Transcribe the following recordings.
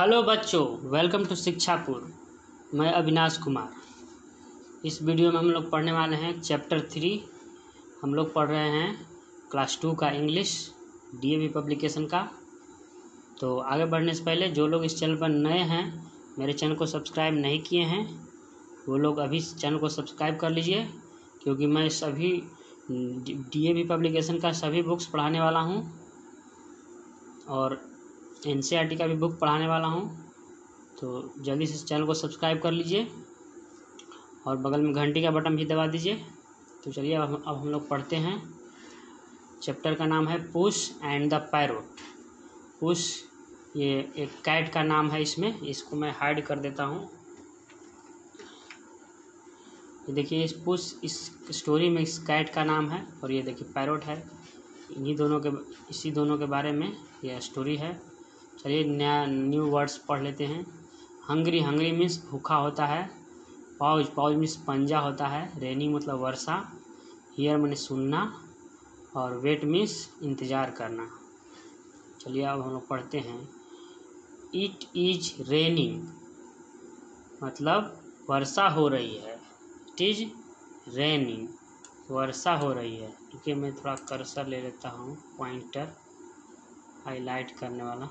Hello बच्चों, welcome to शिक्षापुर। मैं अविनाश कुमार। इस वीडियो में हम लोग पढ़ने वाले हैं चैप्टर 3। हम लोग पढ़ रहे हैं क्लास 2 का इंग्लिश डीएवी पब्लिकेशन का। तो आगे बढ़ने से पहले जो लोग इस चैनल पर नए हैं, मेरे चैनल को सब्सक्राइब नहीं किए हैं, वो लोग अभी इस चैनल को सब्सक्राइब कर लीजिए, क्योंकि मैं सभी डीएवी पब्लिकेशन का सभी बुक्स पढ़ाने वाला हूँ और एनसीईआरटी का भी बुक पढ़ाने वाला हूँ। तो जल्दी से इस चैनल को सब्सक्राइब कर लीजिए और बगल में घंटी का बटन भी दबा दीजिए। तो चलिए अब हम लोग पढ़ते हैं। चैप्टर का नाम है Push and the parrot. Push ये एक कैट का नाम है, इसको मैं हाइड कर देता हूँ। ये देखिए, इस स्टोरी में इस कैट का नाम है और ये देखिए पैरोट है। इसी दोनों के बारे में यह स्टोरी है। चलिए न्यू वर्ड्स पढ़ लेते हैं। हंग्री मीन्स भूखा होता है। पाउज मीन्स पंजा होता है। रेनी मतलब वर्षा। हियर माने सुनना और वेट मीन्स इंतज़ार करना। चलिए अब हम लोग पढ़ते हैं। इट इज रेनिंग मतलब वर्षा हो रही है। इट इज रेनिंग, वर्षा हो रही है। ठीक है, मैं थोड़ा कर्सर ले लेता हूँ, पॉइंटर हाईलाइट करने वाला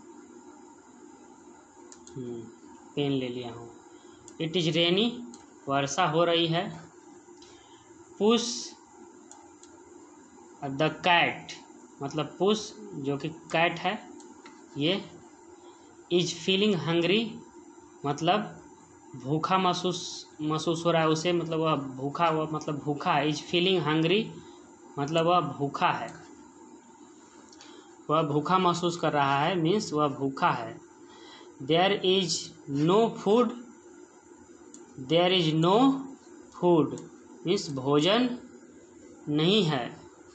पेन ले लिया हूँ। इट इज रेनी, वर्षा हो रही है। पुश द कैट मतलब पुश जो कि कैट है, ये इज फीलिंग हंग्री मतलब भूखा महसूस हो रहा है उसे, मतलब वह भूखा है। इज फीलिंग हंग्री मतलब वह भूखा है, वह भूखा महसूस कर रहा है, मीन्स वह भूखा है। There is no food means भोजन नहीं है।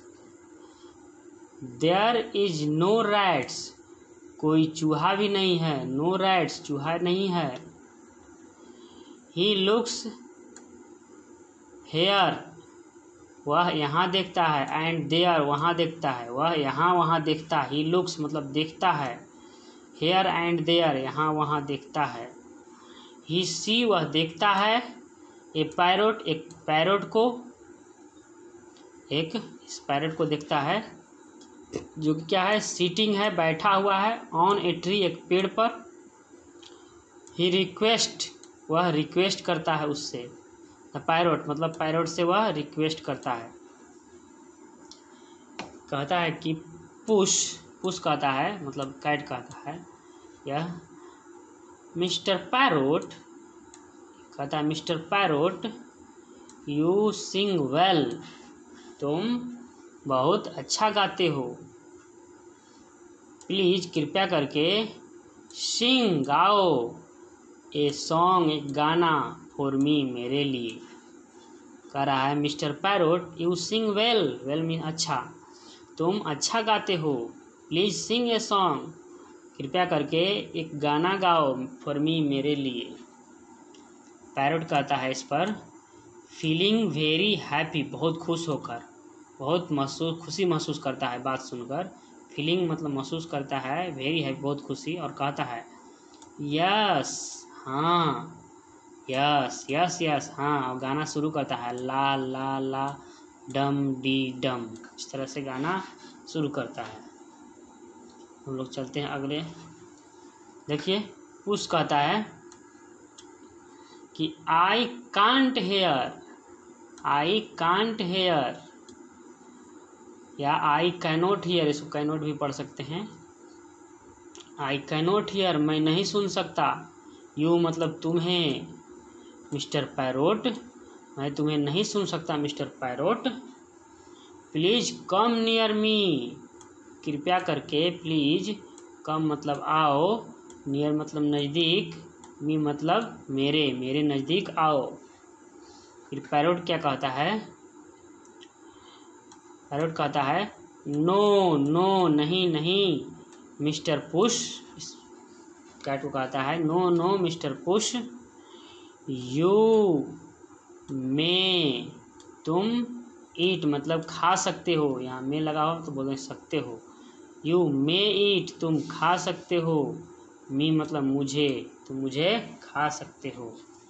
देयर इज नो रैट्स कोई चूहा भी नहीं है। नो रैट्स चूहा नहीं है। ही लुक्स हेयर वह यहाँ देखता है। एंड देयर वहाँ देखता है। वह यहाँ वहाँ देखता है। ही लुक्स मतलब देखता है। हेयर एंड देयर यहाँ वहाँ देखता है। ही सी वह देखता है। एक पैरोट को देखता है, जो कि क्या है, सीटिंग है, बैठा हुआ है, ऑन ए ट्री एक पेड़ पर। ही रिक्वेस्ट वह रिक्वेस्ट करता है उससे। द पैरोट मतलब पैरोट से वह रिक्वेस्ट करता है, कहता है कि पुश कहता है मतलब कैट कहता है, यह मिस्टर पैरोट कहता है, Mister Parrot you sing well तुम बहुत अच्छा गाते हो। प्लीज कृपया करके सिंग गाओ ए सॉन्ग एक गाना फॉर मी मेरे लिए। कह रहा है Mister Parrot you sing well mean अच्छा, तुम अच्छा गाते हो। प्लीज सिंग ए सॉन्ग कृपया करके एक गाना गाओ फॉर मी मेरे लिए। पैरोट कहता है इस पर, फीलिंग वेरी हैप्पी बहुत खुश होकर, बहुत खुशी महसूस करता है बात सुनकर। फीलिंग मतलब महसूस करता है, वेरी हैप्पी बहुत खुशी, और कहता है यस हाँ, यस हाँ, और गाना शुरू करता है ला ला ला डम डी डम, इस तरह से गाना शुरू करता है। हम लोग चलते हैं अगले। देखिए पुश कहता है कि आई कांट हेयर या आई कैनोट हियर, इसको कैनोट भी पढ़ सकते हैं। आई कैनोट हियर मैं नहीं सुन सकता। यू मतलब तुम्हें। मिस्टर पैरोट मैं तुम्हें नहीं सुन सकता Mister Parrot. Please come near me कृपया करके, प्लीज कम मतलब आओ, नियर मतलब नज़दीक, मी मतलब मेरे नज़दीक आओ। फिर पैरोट क्या कहता है, पैरोट कहता है नो नहीं मिस्टर पुश, कैट को कहता है no Mister Push, you may तुम ईट मतलब खा सकते हो, यहाँ मे लगा हो तो बोल सकते हो। यू मे ईट तुम खा सकते हो। मी मतलब मुझे, तुम मुझे खा सकते हो।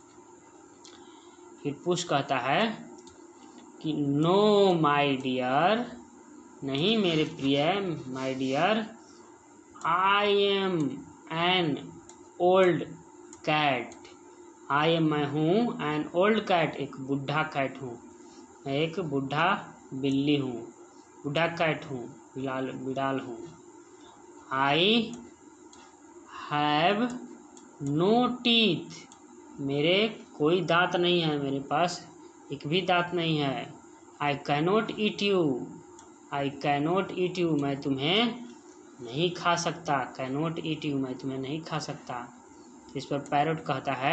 फिर पुश कहता है कि नो माय डियर, नहीं मेरे प्रिय, my dear, I am an old cat, I am मैं हूँ, एन ओल्ड कैट एक बुढ़ा कैट हूँ, मैं एक बुढ़ा बिल्ली हूँ, बुढ़ा कैट हूँ, बिड़ाल हूँ। आई हैव नो टीथ, मेरे कोई दांत नहीं है, मेरे पास एक भी दांत नहीं है। I cannot eat you, I cannot eat you, मैं तुम्हें नहीं खा सकता, कैनॉट ईट यू, मैं तुम्हें नहीं खा सकता। इस पर पैरट कहता है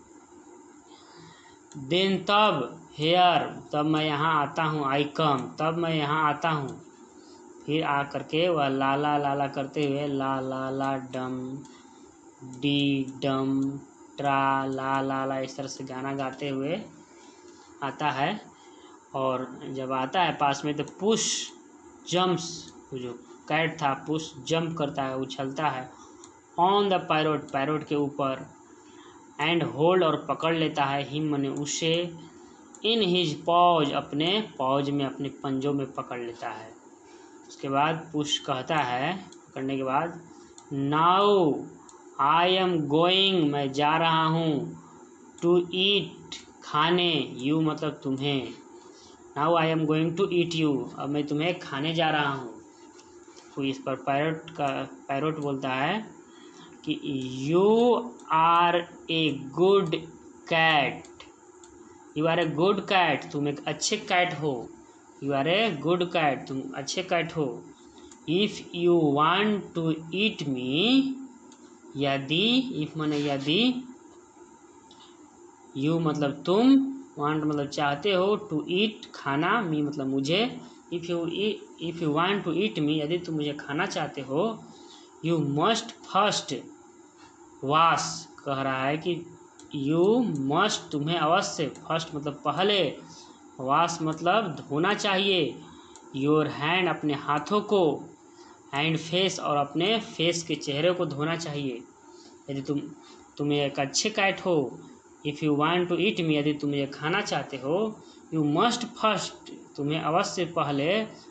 देन तब, हेयर तब मैं यहाँ आता हूँ, आई कम तब मैं यहाँ आता हूँ। फिर आ करके वह लाला लाला करते हुए ला ला ला डम डी डम ट्रा ला ला ला इस तरह से गाना गाते हुए आता है। और जब आता है पास में तो पुश जम्प्स, जो कैट था पुश जंप करता है, उछलता है ऑन द पैरोट, पैरोट के ऊपर, एंड होल्ड और पकड़ लेता है हिम मने उसे, इन हिज पॉज अपने पॉज में, अपने पंजों में पकड़ लेता है। उसके बाद पुश कहता है पकड़ने के बाद नाउ आई एम गोइंग, मैं जा रहा हूँ, टू ईट खाने, यू मतलब तुम्हें, now I am going to eat you, अब मैं तुम्हें खाने जा रहा हूँ। तो इस पर पैरोट बोलता है कि you are a good cat, you are a good cat, तुम एक अच्छे कैट हो, you are a good cat, तुम अच्छे कैट हो। If you want to eat me, यदि, इफ माने यदि, यू मतलब तुम, वांट मतलब चाहते हो, टू ईट खाना, मी मतलब मुझे, if you want to eat me, यदि तुम मुझे खाना चाहते हो, यू मस्ट फर्स्ट वाश, कह रहा है कि यू मस्ट तुम्हें अवश्य, फर्स्ट मतलब पहले, वाश मतलब धोना चाहिए, योर हैंड अपने हाथों को, एंड फेस और अपने फेस के चेहरे को धोना चाहिए। यदि तुम एक अच्छे कैट हो, if you want to eat me, यदि तुम ये खाना चाहते हो, यू मस्ट फर्स्ट, तुम्हें अवश्य पहले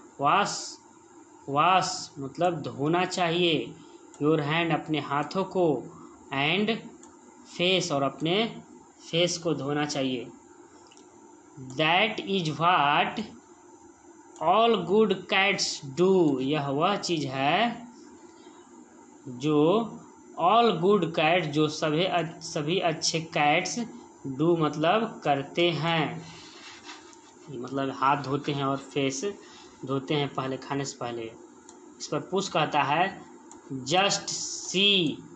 वाश मतलब धोना चाहिए, योर हैंड अपने हाथों को, एंड फेस और अपने फेस को धोना चाहिए। That is what all good cats do, यह वह चीज़ है जो ऑल गुड कैट, जो सभी अच्छे कैट्स डू मतलब करते हैं, मतलब हाथ धोते हैं और फेस धोते हैं पहले, खाने से पहले। इस पर पुश कहता है just see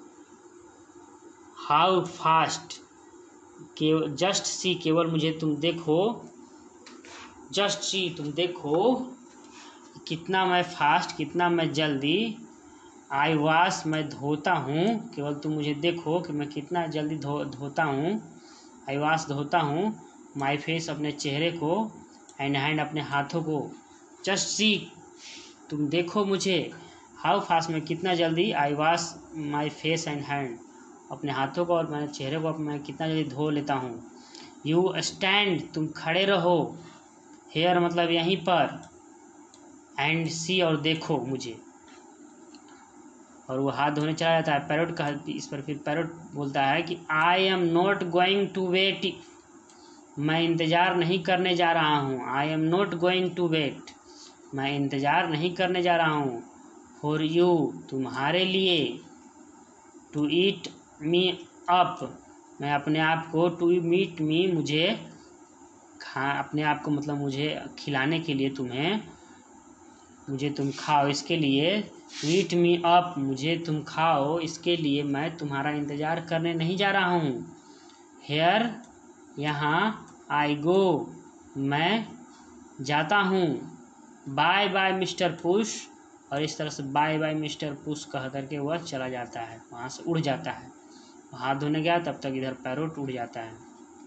how fast, just see केवल मुझे तुम देखो, जस्ट सी तुम देखो कितना मैं फास्ट, कितना मैं जल्दी, आई वॉश मैं धोता हूँ, केवल तुम मुझे देखो कि मैं कितना जल्दी धोता हूँ, आई वॉश धोता हूँ, माई फेस अपने चेहरे को, एंड हैंड अपने हाथों को, जस्ट सी तुम देखो मुझे, हाउ फास्ट मैं कितना जल्दी, I wash my face and hand अपने हाथों को और मेरे चेहरे को मैं कितना जल्दी धो लेता हूँ। यू स्टैंड तुम खड़े रहो, हेयर मतलब यहीं पर, एंड सी और देखो मुझे, और वो हाथ धोने चला जाता है। पैरोट का इस पर फिर पैरोट बोलता है कि I am not going to wait, मैं इंतज़ार नहीं करने जा रहा हूँ, I am not going to wait, मैं इंतज़ार नहीं करने जा रहा हूँ, फॉर यू तुम्हारे लिए, टू ईट मी अप मैं अपने आप को, टू मीट मी मुझे अपने आप को मतलब मुझे खिलाने के लिए, तुम्हें मुझे तुम खाओ इसके लिए, ईट मी अप मुझे तुम खाओ इसके लिए मैं तुम्हारा इंतज़ार करने नहीं जा रहा हूँ। हेयर यहाँ, आई गो मैं जाता हूँ, बाय बाय मिस्टर पुश, और इस तरह से बाय बाय मिस्टर पुश कह करके वह चला जाता है, वहाँ से उड़ जाता है। हाथ धोने गया तब तक इधर पैरोट उड़ जाता है।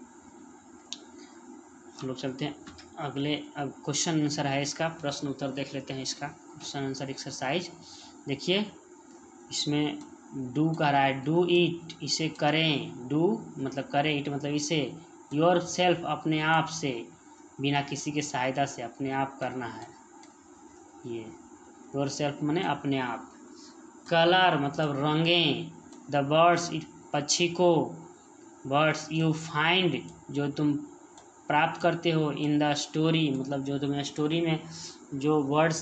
हम लोग चलते हैं अगले, अब क्वेश्चन आंसर है इसका, प्रश्न उत्तर देख लेते हैं इसका, क्वेश्चन आंसर एक्सरसाइज। देखिए इसमें डू कह रहा है, डू इट, इसे करें, डू मतलब करें, इट मतलब इसे, योर सेल्फ अपने आप से, बिना किसी की सहायता से, अपने आप करना है ये, योर सेल्फ माने अपने आप। कलर मतलब रंगें, द बर्ड्स पक्षी को, बर्ड्स यू फाइंड जो तुम प्राप्त करते हो, इन द स्टोरी मतलब जो तुम्हें स्टोरी में जो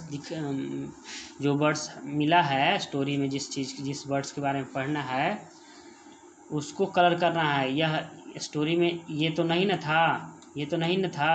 वर्ड्स मिला है स्टोरी में, जिस वर्ड्स के बारे में पढ़ना है उसको कलर करना है। यह स्टोरी में ये तो नहीं न था, ये तो नहीं न था,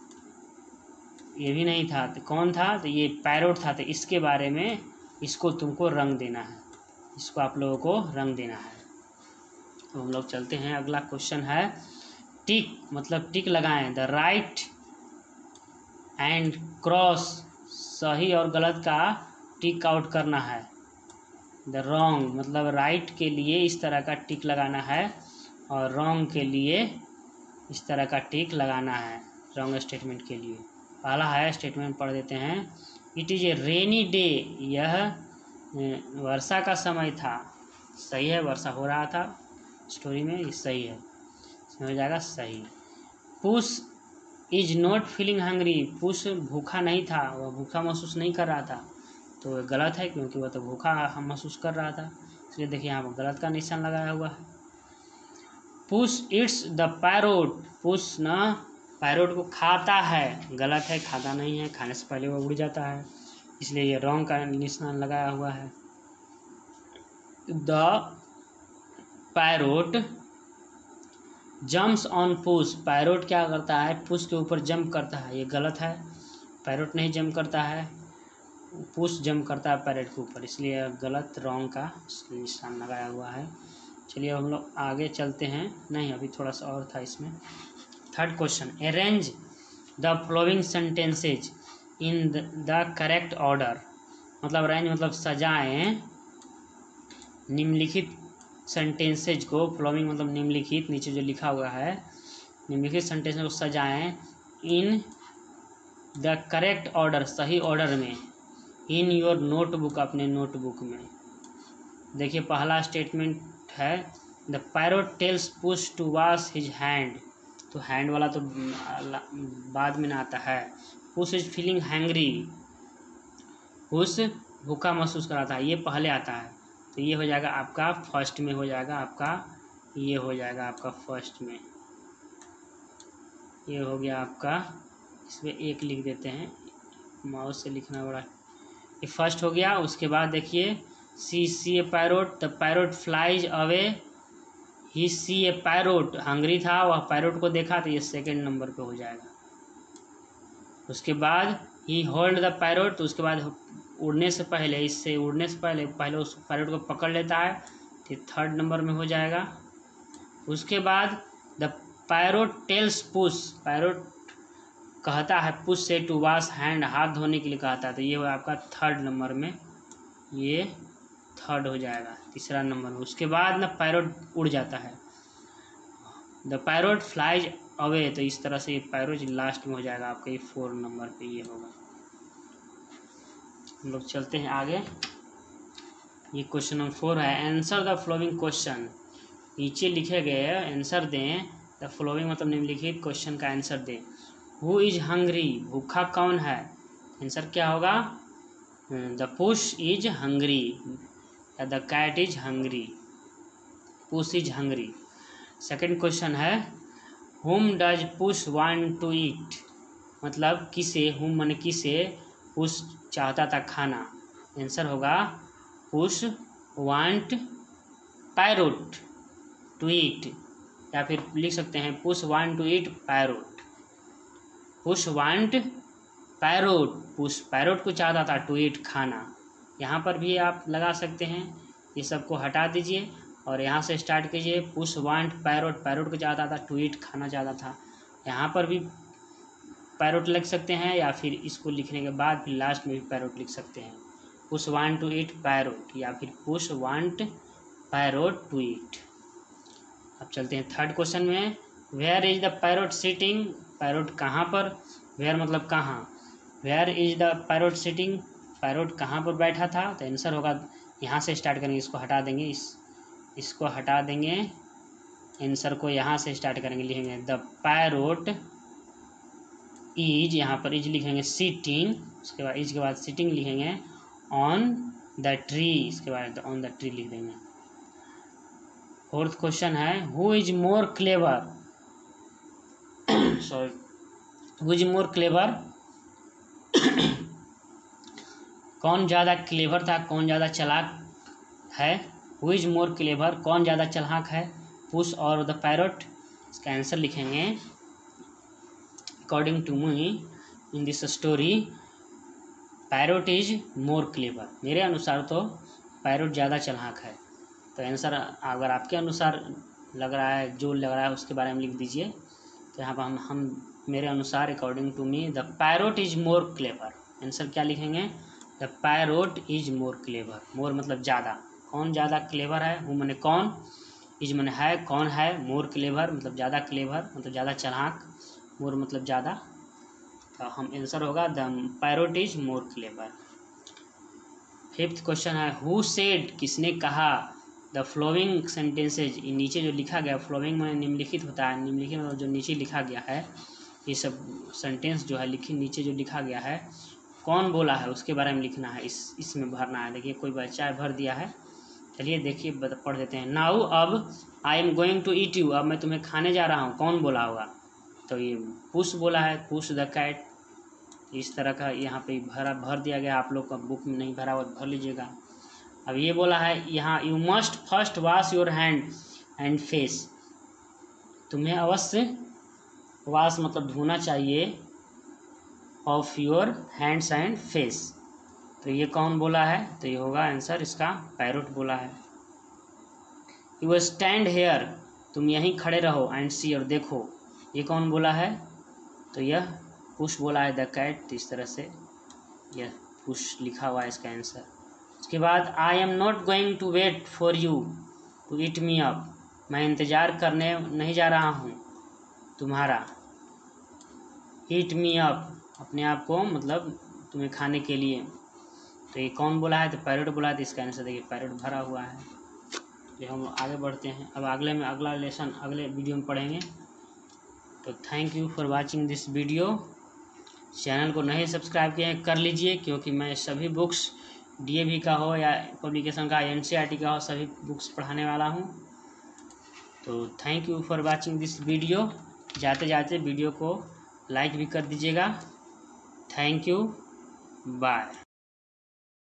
ये भी नहीं था, तो कौन था, तो ये पैरोट था, तो इसके बारे में इसको तुमको रंग देना है, इसको आप लोगों को रंग देना है। तो हम लोग चलते हैं, अगला क्वेश्चन है टिक मतलब टिक लगाएं, द राइट एंड क्रॉस, सही और गलत का टिक आउट करना है। द रॉन्ग मतलब राइट के लिए इस तरह का टिक लगाना है और रॉन्ग के लिए इस तरह का टिक लगाना है, रॉन्ग स्टेटमेंट के लिए। पहला है स्टेटमेंट पढ़ देते हैं, it is a rainy day, यह वर्षा का समय था, सही है, वर्षा हो रहा था स्टोरी में, ये सही है, इसमें हो जाएगा सही। Push is not feeling hungry, Push भूखा नहीं था, वह भूखा महसूस नहीं कर रहा था, तो गलत है क्योंकि वह तो भूखा महसूस कर रहा था, इसलिए देखिए यहाँ पर गलत का निशान लगाया हुआ है। Push it's the parrot, Push न पैरोट को खाता है, गलत है, खाता नहीं है, खाने से पहले वो उड़ जाता है, इसलिए ये रॉन्ग का निशान लगाया हुआ है। The parrot jumps on Push, parrot क्या करता है, पुश के ऊपर जंप करता है, ये गलत है, पैरोट नहीं जंप करता है, पुश जंप करता है पैरोट के ऊपर, इसलिए गलत, रॉन्ग का निशान लगाया हुआ है। चलिए हम लोग आगे चलते हैं, नहीं अभी थोड़ा सा और था इसमें। Third question, arrange the following sentences in the correct order, मतलब अरेंज मतलब सजाएं, निम्नलिखित सेंटेंसेज को, फ्लोइंग मतलब निम्नलिखित, नीचे जो लिखा हुआ है निम्नलिखित सेंटेंस को सजाएं, इन द करेक्ट ऑर्डर, सही ऑर्डर में, इन योर नोटबुक, अपने नोटबुक में। देखिए पहला स्टेटमेंट है, the parrot tells Push to wash his hand, तो हैंड वाला तो बाद में ना आता है, Push is feeling hungry, Push भूखा महसूस कर रहा था, ये पहले आता है, तो ये हो जाएगा आपका फर्स्ट में, हो जाएगा आपका, ये हो जाएगा आपका फर्स्ट में, ये हो गया आपका, इसमें एक लिख देते हैं, माउस से लिखना बड़ा, ये फर्स्ट हो गया। उसके बाद देखिए see a parrot, the parrot flies away, he see a parrot, hungry था, वह पैरोट को देखा, तो ये सेकंड नंबर पे हो जाएगा। उसके बाद ही होल्ड द पैरोट, तो उसके बाद उड़ने से पहले, इससे उड़ने से पहले उस पैरोट को पकड़ लेता है, तो थर्ड नंबर में हो जाएगा। उसके बाद the parrot tells Push, parrot कहता है पुश से टू वॉश हैंड, हाथ धोने के लिए कहता है, तो ये हो आपका थर्ड नंबर में, ये थर्ड हो जाएगा, तीसरा नंबर में। उसके बाद ना पैरोट उड़ जाता है, द पैरोट फ्लाइज अवे, तो इस तरह से ये पैरोट लास्ट में हो जाएगा आपका, ये 4 नंबर पे ये होगा। हम लोग चलते हैं आगे, ये क्वेश्चन नंबर 4 है, आंसर द फॉलोइंग क्वेश्चन, नीचे लिखे गए आंसर दें, द फॉलोइंग मतलब निम्नलिखित क्वेश्चन का आंसर दें। हु इज हंग्री, भूखा कौन है, आंसर क्या होगा, द पुश इज हंग्री, या the cat is hungry, Push is hungry. Second question है, whom does Push want to eat, मतलब किसे, हुम माने किसे, पुश चाहता था खाना, आंसर होगा Push want parrot to eat, या फिर लिख सकते हैं Push want to eat parrot, Push want parrot, Push parrot को चाहता था टू ईट खाना, यहाँ पर भी आप लगा सकते हैं, ये सबको हटा दीजिए और यहाँ से स्टार्ट कीजिए, पुश वांट पैरोट, पैरोट को चाहता था टू ईट खाना चाहता था, यहाँ पर भी पैरोट लिख सकते हैं, या फिर इसको लिखने के बाद फिर लास्ट में भी पैरोट लिख सकते हैं, Push want to eat parrot, या फिर Push want parrot to eat. अब चलते हैं थर्ड क्वेश्चन में, where is the parrot sitting, parrot कहाँ पर, वेयर मतलब कहाँ, where is the parrot sitting, parrot कहाँ पर बैठा था, तो आंसर होगा यहाँ से स्टार्ट करेंगे, इसको हटा देंगे, इसको हटा देंगे, आंसर को यहाँ से स्टार्ट करेंगे, लिखेंगे द पैरोट इज, यहाँ पर इज लिखेंगे सिटिंग, उसके बाद इज के बाद सिटिंग लिखेंगे ऑन द ट्री, इसके बाद ऑन द ट्री लिख देंगे। फोर्थ क्वेश्चन है who is more clever, sorry, who is more clever, कौन ज़्यादा क्लेवर था, कौन ज़्यादा चालाक है। हु इज मोर क्लेवर, कौन ज़्यादा चालाक है, पुश और द पैरोट। इसका आंसर लिखेंगे according to me in this story parrot is more clever, मेरे अनुसार तो पैरोट ज़्यादा चालाक है। तो आंसर अगर आपके अनुसार लग रहा है, जो लग रहा है उसके बारे में लिख दीजिए। तो यहाँ पर हम मेरे अनुसार according to me the parrot is more clever, answer क्या लिखेंगे, the parrot is more clever. More मतलब ज़्यादा, कौन ज़्यादा क्लेवर है, वो मैंने कौन, इज मैंने है, कौन है, मोर क्लेवर मतलब ज़्यादा क्लेवर मतलब ज़्यादा चालाक, मोर मतलब ज़्यादा, तो हम आंसर होगा the parrot is more clever. Fifth question है हु सेड, किसने कहा, द फ्लोइंग सेंटेंसेज, नीचे जो लिखा गया, फ्लोइंग में निम्नलिखित होता है, निम्नलिखित मतलब जो नीचे लिखा गया है, ये सब सेंटेंस जो है लिखी नीचे जो लिखा गया है, कौन बोला है उसके बारे में लिखना है, इसमें भरना है। देखिए कोई बच्चा भर दिया है, चलिए देखिए पढ़ देते हैं। नाउ अब I am going to eat you, अब मैं तुम्हें खाने जा रहा हूँ, कौन बोला होगा, तो ये पुश बोला है, पुश द कैट। इस तरह का यहाँ पे भर दिया गया, आप लोग का बुक में नहीं भरा हुआ भर लीजिएगा। अब ये बोला है यहाँ you must first wash your hand and face, तुम्हें अवश्य वॉश मतलब धोना चाहिए of your hands and face, तो ये कौन बोला है, तो ये होगा आंसर इसका पैरोट बोला है। यू स्टैंड हेयर, तुम यहीं खड़े रहो, एंड सी और देखो, ये कौन बोला है, तो यह पुश बोला है द कैट। इस तरह से यह पुश लिखा हुआ है इसका आंसर। उसके बाद I am not going to wait for you to eat me up, मैं इंतज़ार करने नहीं जा रहा हूँ तुम्हारा, ईट मी अप अपने आप को मतलब तुम्हें खाने के लिए, तो ये कौन बोला है, तो पैरोट बोला है। तो इसका आंसर देखिए पैरोट भरा हुआ है। ये हम आगे बढ़ते हैं, अब अगला लेसन अगले वीडियो में पढ़ेंगे। तो thank you for watching this video. Channel को नहीं सब्सक्राइब किए कर लीजिए, क्योंकि मैं सभी बुक्स DAV का हो या पब्लिकेशन का NCERT का हो, सभी बुक्स पढ़ाने वाला हूँ। तो thank you for watching this video. जाते जाते वीडियो को लाइक भी कर दीजिएगा। Thank you, bye.